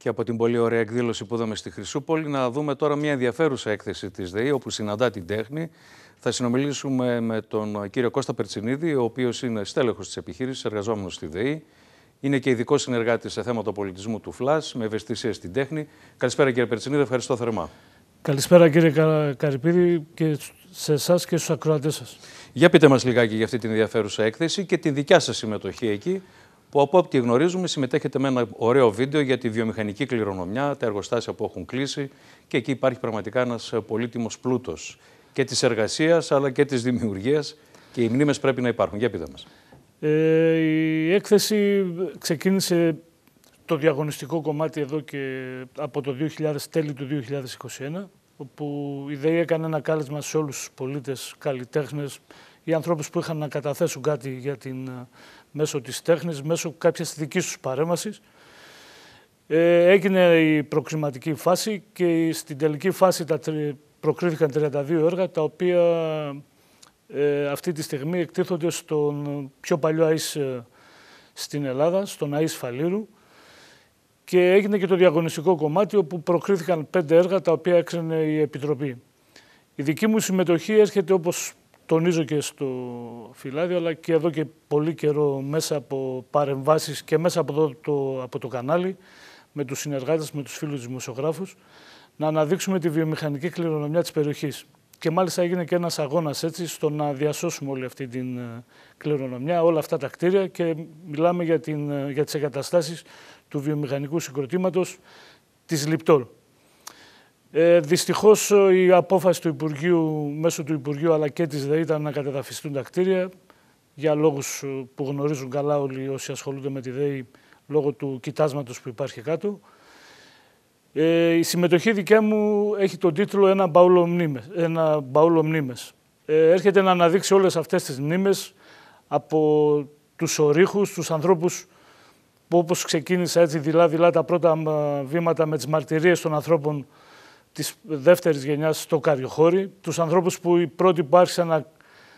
Και από την πολύ ωραία εκδήλωση που είδαμε στη Χρυσούπολη, να δούμε τώρα μια ενδιαφέρουσα έκθεση της ΔΕΗ, όπου συναντά την τέχνη. Θα συνομιλήσουμε με τον κύριο Κώστα Περτσινίδη, ο οποίος είναι στέλεχος της επιχείρησης, εργαζόμενος στη ΔΕΗ. Είναι και ειδικός συνεργάτης σε θέματα πολιτισμού του ΦΛΑΣ, με ευαισθησία στην τέχνη. Καλησπέρα κύριε Περτσινίδη, ευχαριστώ θερμά. Καλησπέρα κύριε Καρυπίδη και σε εσάς και στους ακροατές σας. Για πείτε μας λιγάκι για αυτή την ενδιαφέρουσα έκθεση και τη δικιά σας συμμετοχή εκεί, που από ό,τι γνωρίζουμε συμμετέχετε με ένα ωραίο βίντεο για τη βιομηχανική κληρονομιά, τα εργοστάσια που έχουν κλείσει και εκεί υπάρχει πραγματικά ένας πολύτιμος πλούτος και της εργασίας αλλά και της δημιουργίας και οι μνήμες πρέπει να υπάρχουν. Για πείτε μας. Η έκθεση ξεκίνησε το διαγωνιστικό κομμάτι εδώ και από το τέλη του 2021, όπου η ΔΕΗ έκανε ένα κάλεσμα σε όλους τους πολίτες, καλλιτέχνες ή ανθρώπους που είχαν να καταθέσουν κάτι για μέσω της τέχνης, μέσω κάποιας δικής τους παρέμβασης. Έγινε η προκριματική φάση και στην τελική φάση προκρίθηκαν 32 έργα, τα οποία αυτή τη στιγμή εκτίθονται στον πιο παλιό ΑΙΣ στην Ελλάδα, στον ΑΙΣ Φαλήρου, και έγινε και το διαγωνιστικό κομμάτι όπου προκρίθηκαν 5 έργα τα οποία έξερνε η Επιτροπή. Η δική μου συμμετοχή έρχεται, όπως τονίζω και στο φυλάδιο, αλλά και εδώ και πολύ καιρό μέσα από παρεμβάσεις και μέσα από το κανάλι, με τους συνεργάτες, με τους φίλους δημοσιογράφους, να αναδείξουμε τη βιομηχανική κληρονομιά της περιοχής. Και μάλιστα έγινε και ένας αγώνας έτσι στο να διασώσουμε όλη αυτή την κληρονομιά, όλα αυτά τα κτίρια, και μιλάμε για τις εγκαταστάσεις του βιομηχανικού συγκροτήματος της Λιπτόλ. Δυστυχώς η απόφαση του Υπουργείου, μέσω του Υπουργείου αλλά και της ΔΕΗ, ήταν να κατεδαφιστούν τα κτίρια για λόγους που γνωρίζουν καλά όλοι όσοι ασχολούνται με τη ΔΕΗ, λόγω του κοιτάσματος που υπάρχει κάτω. Η συμμετοχή δικιά μου έχει τον τίτλο «Ένα μπαούλο μνήμες». Έρχεται να αναδείξει όλες αυτές τις μνήμες από τους ορύχους, τους ανθρώπους που, όπως ξεκίνησα έτσι δειλά-δειλά τα πρώτα βήματα με τις μαρτυρίες των ανθρώπων της δεύτερης γενιάς στο Καριοχώρι, τους ανθρώπους που οι πρώτοι που άρχισαν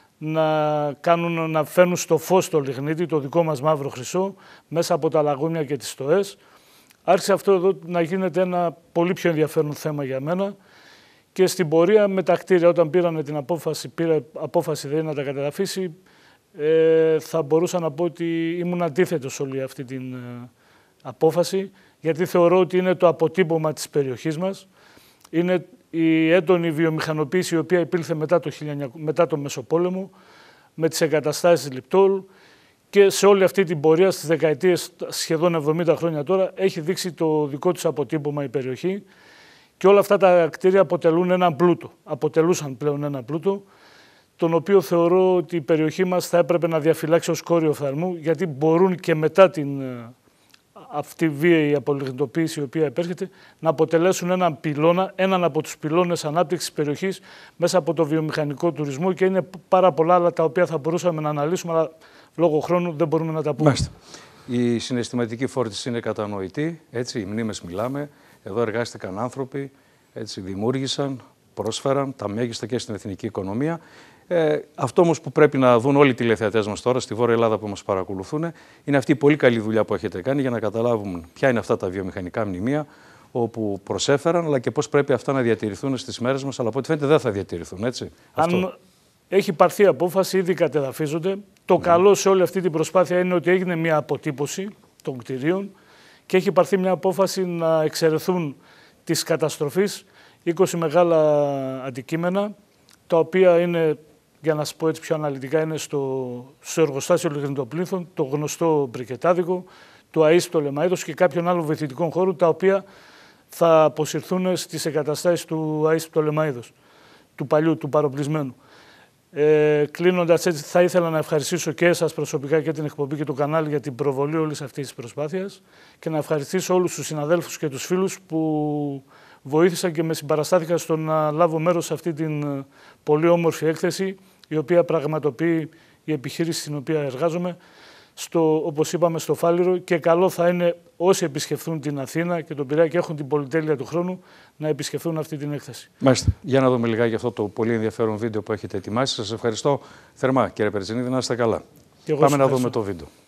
να φέρνουν στο φως το λιγνίτη, το δικό μας μαύρο χρυσό, μέσα από τα λαγούμια και τις στοές. Άρχισε αυτό εδώ να γίνεται ένα πολύ πιο ενδιαφέρον θέμα για μένα, και στην πορεία με τα κτίρια, όταν πήρε απόφαση ΔΕΗ να τα κατεδαφίσει, θα μπορούσα να πω ότι ήμουν αντίθετος σε όλη αυτή την απόφαση, γιατί θεωρώ ότι είναι το αποτύπωμα της περιοχής μας. Είναι η έντονη βιομηχανοποίηση η οποία υπήλθε μετά το Μεσοπόλεμο, με τις εγκαταστάσεις Λιπτόλ, και σε όλη αυτή την πορεία στις δεκαετίες σχεδόν 70 χρόνια τώρα έχει δείξει το δικό τους αποτύπωμα η περιοχή, και όλα αυτά τα κτίρια αποτελούσαν πλέον έναν πλούτο, τον οποίο θεωρώ ότι η περιοχή μας θα έπρεπε να διαφυλάξει ως κόριο οφθαλμού, γιατί μπορούν και μετά αυτή βίαιη απολιγνητοποίηση η οποία επέρχεται να αποτελέσουν έναν από τους πυλώνες ανάπτυξης της περιοχής μέσα από το βιομηχανικό τουρισμό, και είναι πάρα πολλά άλλα τα οποία θα μπορούσαμε να αναλύσουμε, αλλά λόγω χρόνου δεν μπορούμε να τα πούμε. Μάλιστα. Η συναισθηματική φόρτιση είναι κατανοητή, έτσι, οι μνήμες μιλάμε, εδώ εργάστηκαν άνθρωποι, έτσι, δημιούργησαν, πρόσφεραν τα μέγιστα και στην εθνική οικονομία. Αυτό όμως που πρέπει να δουν όλοι οι τηλεθεατές μας τώρα στη Βόρεια Ελλάδα που μας παρακολουθούν, είναι αυτή η πολύ καλή δουλειά που έχετε κάνει για να καταλάβουν ποια είναι αυτά τα βιομηχανικά μνημεία όπου προσέφεραν, αλλά και πώς πρέπει αυτά να διατηρηθούν στις μέρες μας, αλλά από ό,τι φαίνεται δεν θα διατηρηθούν, έτσι. Αν έχει πάρθει απόφαση, ήδη κατεδαφίζονται. Το καλό σε όλη αυτή την προσπάθεια είναι ότι έγινε μια αποτύπωση των κτηρίων και έχει πάρθει μια απόφαση να εξαιρεθούν της καταστροφής 20 μεγάλα αντικείμενα, τα οποία είναι, για να σας πω έτσι πιο αναλυτικά, είναι στο εργοστάσιο Λιγνητοπλήθων, το γνωστό Μπρικετάδικο, το ΑΙΣ Πτολεμαΐδος και κάποιων άλλων βοηθητικών χώρων, τα οποία θα αποσυρθούν στις εγκαταστάσεις του ΑΙΣ Πτολεμαΐδος, του παλιού, του παροπλισμένου. Κλείνοντας έτσι, θα ήθελα να ευχαριστήσω και εσάς προσωπικά και την εκπομπή και το κανάλι για την προβολή όλης αυτής της προσπάθειας, και να ευχαριστήσω όλους τους συναδέλφους και τους φίλους που βοήθησαν και με συμπαραστάθηκαν στο να λάβω μέρος σε αυτή την πολύ όμορφη έκθεση, η οποία πραγματοποιεί η επιχείρηση στην οποία εργάζομαι, όπως είπαμε, στο Φάληρο, και καλό θα είναι όσοι επισκεφθούν την Αθήνα και τον Πειραιά και έχουν την πολυτέλεια του χρόνου να επισκεφθούν αυτή την έκθεση. Μάλιστα. Για να δούμε λιγάκι αυτό το πολύ ενδιαφέρον βίντεο που έχετε ετοιμάσει. Σας ευχαριστώ θερμά, κύριε Περτσινίδη, να είστε καλά. Πάμε να δούμε το βίντεο.